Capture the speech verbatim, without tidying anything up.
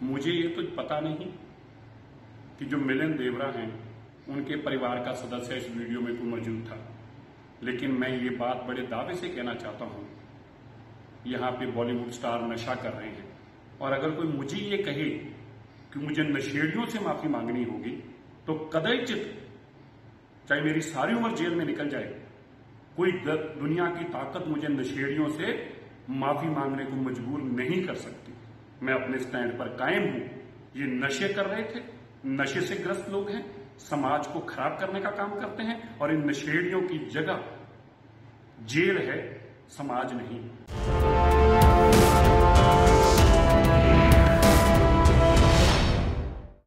मुझे ये तो पता नहीं कि जो मिलन देवरा हैं उनके परिवार का सदस्य इस वीडियो में कोई मौजूद था, लेकिन मैं ये बात बड़े दावे से कहना चाहता हूं, यहां पे बॉलीवुड स्टार नशा कर रहे हैं। और अगर कोई मुझे ये कहे कि मुझे नशेड़ियों से माफी मांगनी होगी तो कदाचित चाहे मेरी सारी उम्र जेल में निकल जाए, कोई दुनिया की ताकत मुझे नशेड़ियों से माफी मांगने को मजबूर नहीं कर सकती। मैं अपने स्टैंड पर कायम हूं। ये नशे कर रहे थे, नशे से ग्रस्त लोग हैं, समाज को खराब करने का काम करते हैं, और इन नशेड़ियों की जगह जेल है, समाज नहीं।